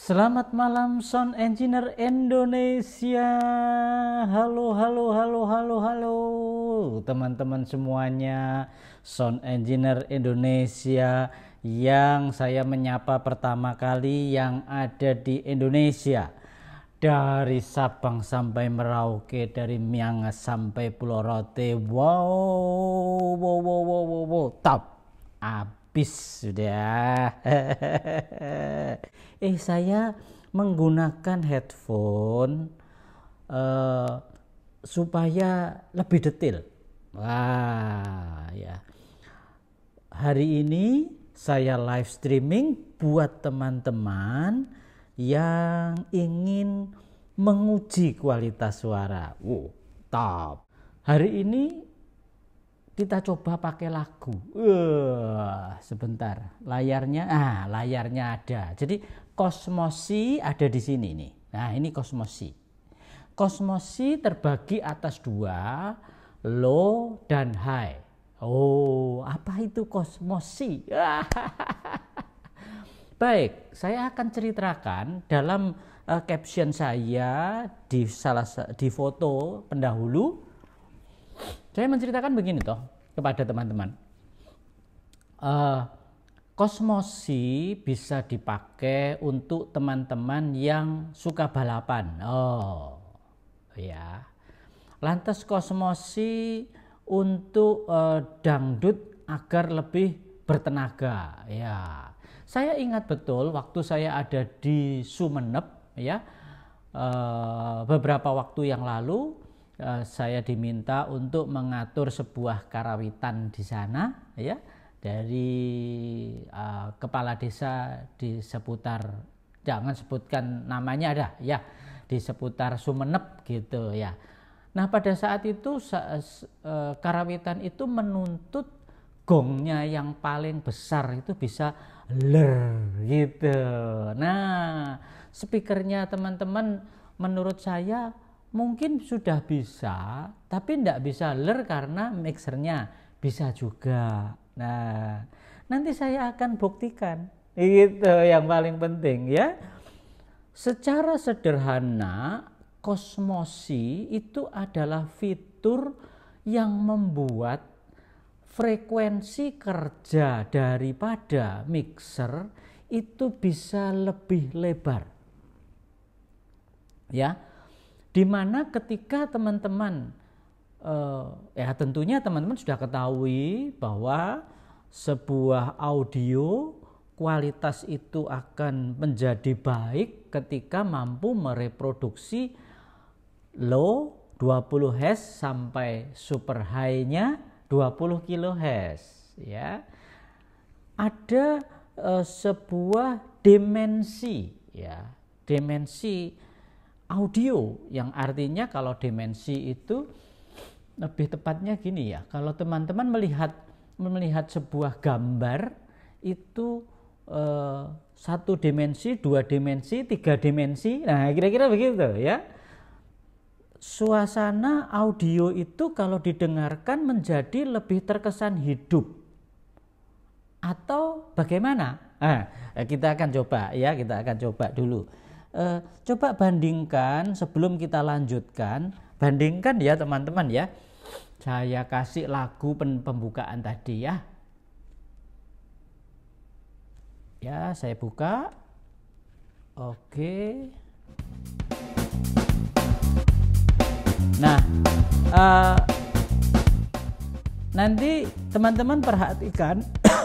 Selamat malam Sound Engineer Indonesia. Halo teman-teman semuanya, Sound Engineer Indonesia yang saya menyapa pertama kali yang ada di Indonesia. Dari Sabang sampai Merauke, dari Miangas sampai Pulau Rote. Wow, top. Habis sudah. Saya menggunakan headphone supaya lebih detail. Wah, ya. Hari ini saya live streaming buat teman-teman yang ingin menguji kualitas suara. Top. Hari ini kita coba pakai lagu. Sebentar, layarnya ada. Jadi Cosmosi ada di sini nih. Nah, ini Cosmosi. Cosmosi terbagi atas dua, low dan high. Apa itu Cosmosi? Baik, saya akan ceritakan dalam caption saya di foto pendahulu. Saya menceritakan begini toh kepada teman-teman. Cosmosi bisa dipakai untuk teman-teman yang suka balapan. Ya. Lantas Cosmosi untuk dangdut agar lebih bertenaga. Ya. Saya ingat betul waktu saya ada di Sumeneb, ya, beberapa waktu yang lalu. Saya diminta untuk mengatur sebuah karawitan di sana, ya, dari kepala desa di seputar, jangan sebutkan namanya ada, ya, di seputar Sumeneb gitu, ya. Nah, pada saat itu karawitan itu menuntut gongnya yang paling besar itu bisa ler gitu. Nah, speakernya teman-teman menurut saya mungkin sudah bisa, tapi tidak bisa ler karena mixernya bisa juga. Nah, nanti saya akan buktikan. Itu yang paling penting, ya. Secara sederhana, Cosmosi itu adalah fitur yang membuat frekuensi kerja daripada mixer itu bisa lebih lebar. Ya. Dimana ketika teman-teman tentunya teman-teman sudah ketahui bahwa sebuah audio kualitas itu akan menjadi baik ketika mampu mereproduksi low 20 Hz sampai super high-nya 20 kHz, ya. Ada sebuah dimensi, ya, dimensi audio, yang artinya kalau dimensi itu lebih tepatnya gini, ya, kalau teman-teman melihat sebuah gambar itu satu dimensi, dua dimensi, tiga dimensi, nah kira-kira begitu, ya. Suasana audio itu kalau didengarkan menjadi lebih terkesan hidup atau bagaimana? Kita akan coba, ya, kita akan coba dulu. Coba bandingkan sebelum kita lanjutkan, bandingkan ya teman-teman, ya. Saya kasih lagu pembukaan tadi, ya. Ya, saya buka. Oke. Nah, nanti teman-teman perhatikan.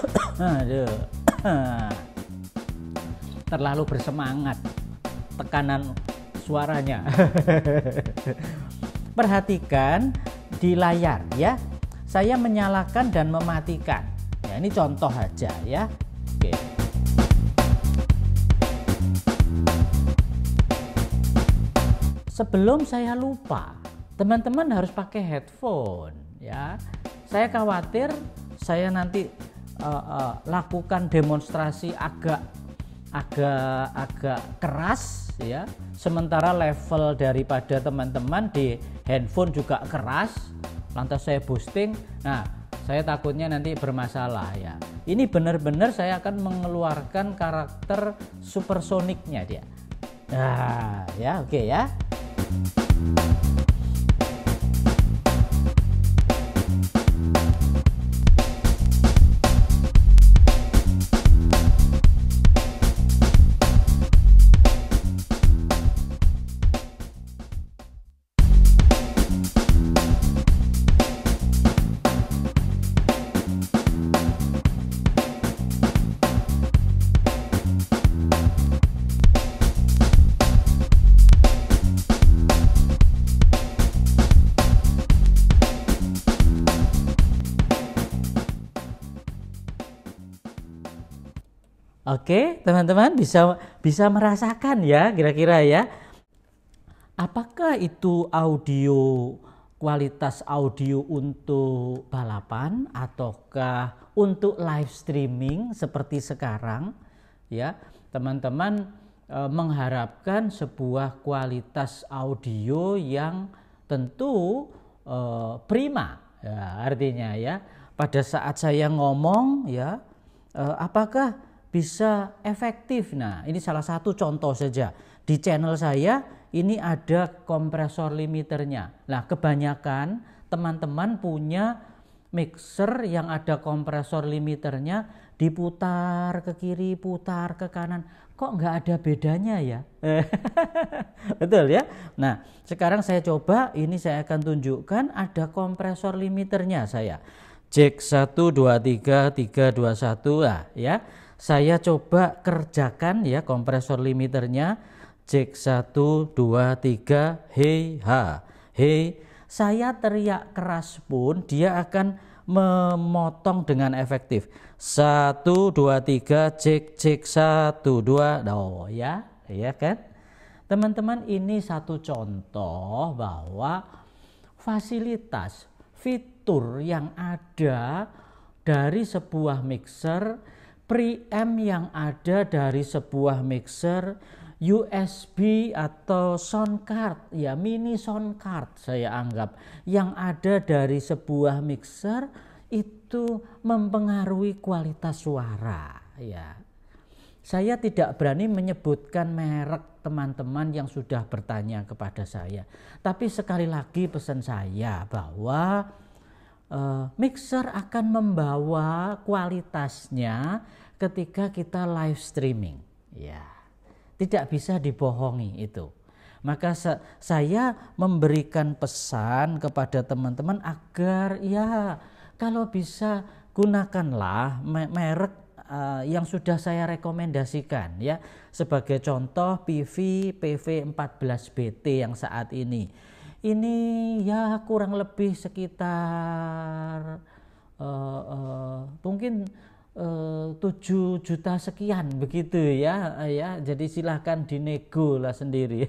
Terlalu bersemangat tekanan suaranya. Perhatikan di layar, ya. Saya menyalakan dan mematikan. Ya, ini contoh aja, ya. Oke. Sebelum saya lupa, teman-teman harus pakai headphone, ya. Saya khawatir saya nanti lakukan demonstrasi agak keras, ya, sementara level daripada teman-teman di handphone juga keras, lantas saya boosting, nah saya takutnya nanti bermasalah, ya. ini benar-benar saya akan mengeluarkan karakter supersoniknya dia. Nah, ya oke ya. Oke, teman-teman bisa merasakan ya kira-kira ya. Apakah itu kualitas audio untuk balapan ataukah untuk live streaming seperti sekarang ya. Teman-teman mengharapkan sebuah kualitas audio yang tentu prima ya, artinya ya. Pada saat saya ngomong ya, apakah bisa efektif. Nah, ini salah satu contoh saja. Di channel saya ini ada kompresor limiternya. Nah, kebanyakan teman-teman punya mixer yang ada kompresor limiternya, diputar ke kiri, putar ke kanan. Kok nggak ada bedanya ya? Betul ya? Nah, sekarang saya coba, ini saya akan tunjukkan ada kompresor limiternya saya. Jack 1, 2, 3, 3, 2, 1. Nah, ya. Saya coba kerjakan ya kompresor limiternya. Jack 1, 2, 3, hey ha. Hey, saya teriak keras pun dia akan memotong dengan efektif. 1, 2, 3, Jack 1, 2. Oh ya, ya kan? Teman-teman, ini satu contoh bahwa fasilitas fitur yang ada dari sebuah mixer, preamp yang ada dari sebuah mixer, USB atau sound card ya, mini sound card saya anggap yang ada dari sebuah mixer itu mempengaruhi kualitas suara ya. Saya tidak berani menyebutkan merek teman-teman yang sudah bertanya kepada saya, tapi sekali lagi pesan saya bahwa mixer akan membawa kualitasnya ketika kita live streaming ya, tidak bisa dibohongi itu. Maka saya memberikan pesan kepada teman-teman agar ya kalau bisa gunakanlah merek yang sudah saya rekomendasikan ya. Sebagai contoh PV-PV14BT yang saat ini ya kurang lebih sekitar mungkin 7 juta sekian begitu ya. Jadi silahkan dinego lah sendiri.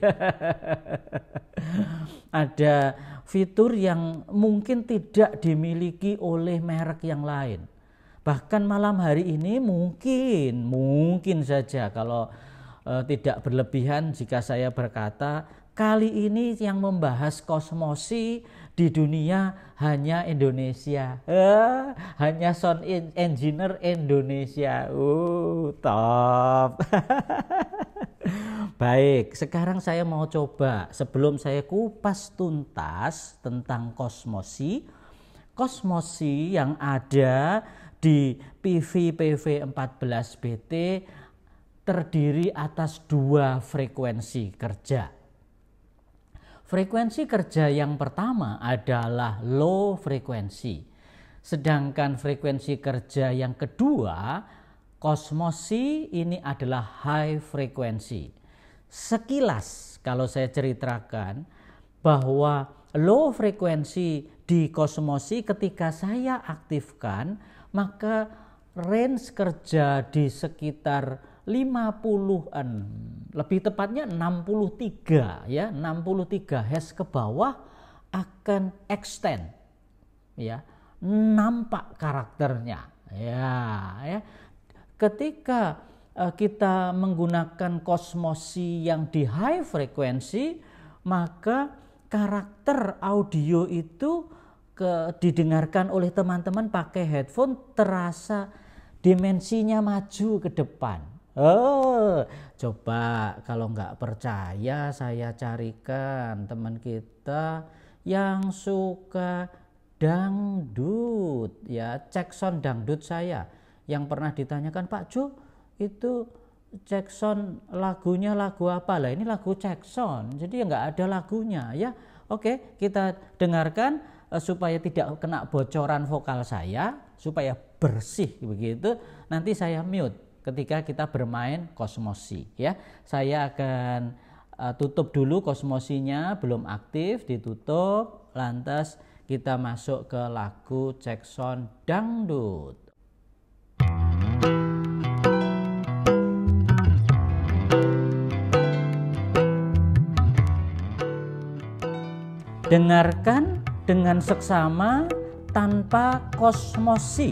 Ada fitur yang mungkin tidak dimiliki oleh merek yang lain. Bahkan malam hari ini mungkin saja kalau tidak berlebihan jika saya berkata kali ini yang membahas kosmosi di dunia hanya Indonesia, hanya sound engineer Indonesia. Top. Baik, sekarang saya mau coba sebelum saya kupas tuntas tentang kosmosi yang ada di PV-PV14BT terdiri atas 2 frekuensi kerja. Frekuensi kerja yang pertama adalah low frekuensi. Sedangkan frekuensi kerja yang kedua, kosmosi, ini adalah high frekuensi. Sekilas kalau saya ceritakan bahwa low frekuensi di kosmosi ketika saya aktifkan, maka range kerja di sekitar 50-an, lebih tepatnya 63 ya, 63 Hz ke bawah akan extend ya, nampak karakternya ya. Ketika kita menggunakan kosmosi yang di high frekuensi, maka karakter audio itu didengarkan oleh teman-teman pakai headphone terasa dimensinya maju ke depan. Oh, coba kalau nggak percaya saya carikan teman kita yang suka dangdut ya, cek sound dangdut saya yang pernah ditanyakan, Pak Jo itu cek sound lagunya lagu apa? Lah ini lagu cek sound, jadi nggak ada lagunya ya. Oke, kita dengarkan supaya tidak kena bocoran vokal saya, supaya bersih begitu. Nanti saya mute ketika kita bermain kosmosi ya. Saya akan tutup dulu kosmosinya, belum aktif, ditutup, lantas kita masuk ke lagu cek sound dangdut. Dengarkan dengan seksama tanpa kosmosi.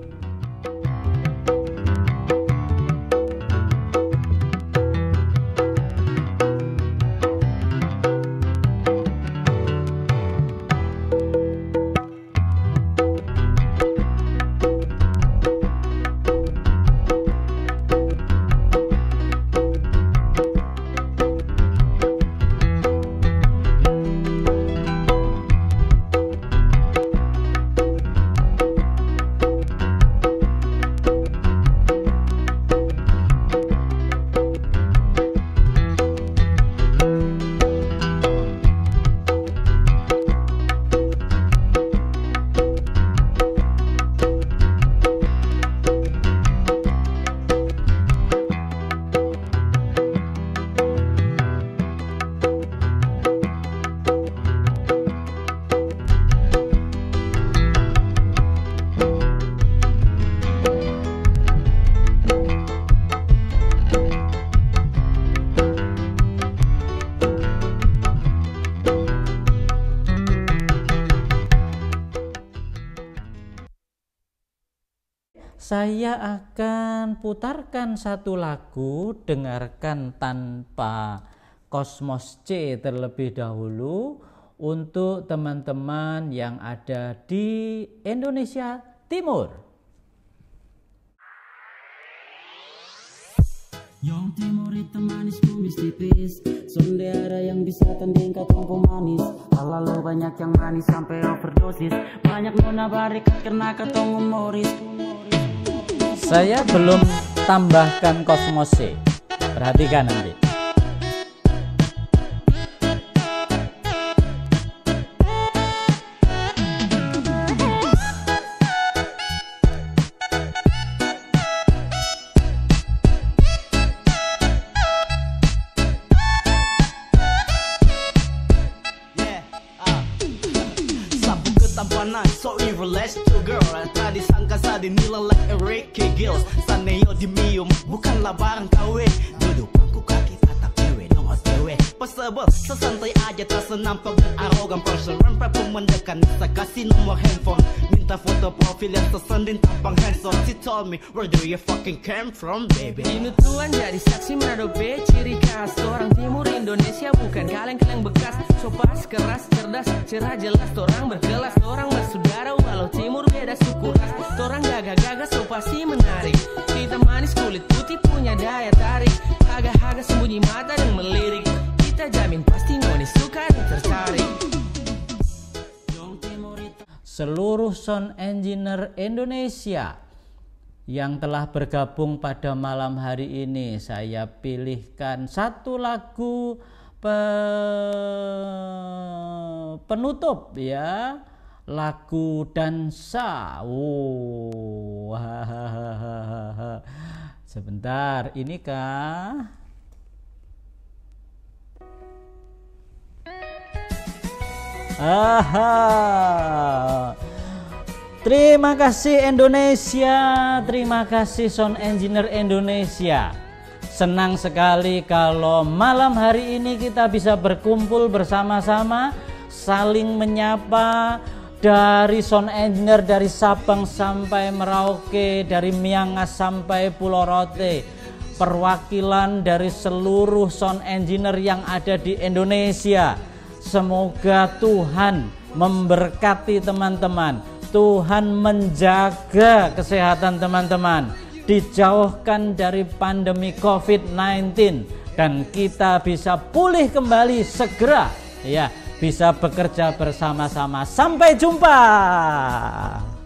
Saya akan putarkan satu lagu, dengarkan tanpa Kosmos C terlebih dahulu untuk teman-teman yang ada di Indonesia Timur. Yang timur itu manis kumis tipis, sonde ada yang bisa tanding katong manis. Lalu banyak yang manis sampai overdosis, banyak nona barikat kena katong humoris. Saya belum tambahkan Kosmos C, perhatikan nanti. So evil, let's do girl. Tadi sangka sa dinila like a Ricky Gills. Saneo di mium, bukanlah barang KW. Duduk pangku kaki tatap dewe, nongol dewe. Pasabel, sesantai aja tak senampak dan arogan person. Rampai pun mendekat, bisa kasih nomor handphone. Minta foto profil yang sesendin tampang handsome. She told me, where do you fucking came from, baby? Dinutuan jadi saksi Manado B, ciri khas orang timur Indonesia, bukan kaleng-kaleng bekas. Sopas, keras, cerdas, cerah, jelas. Orang berkelas, orang bersaudara, walau timur beda suku ras. Orang gagah-gagah, so pasti menarik. Kita manis, kulit putih, punya daya tarik. Haga-haga sembunyi mata dan melirik. Kita jamin pasti noni suka dan tertarik. Seluruh sound engineer Indonesia yang telah bergabung pada malam hari ini, saya pilihkan satu lagu penutup ya, lagu dansa. Sebentar, ini kah? Terima kasih Indonesia, terima kasih sound engineer Indonesia. Senang sekali kalau malam hari ini kita bisa berkumpul bersama-sama, saling menyapa, dari sound engineer dari Sabang sampai Merauke, dari Miangas sampai Pulau Rote, perwakilan dari seluruh sound engineer yang ada di Indonesia. Semoga Tuhan memberkati teman-teman, Tuhan menjaga kesehatan teman-teman. dijauhkan dari pandemi COVID-19 dan kita bisa pulih kembali segera, ya, bisa bekerja bersama-sama. Sampai jumpa.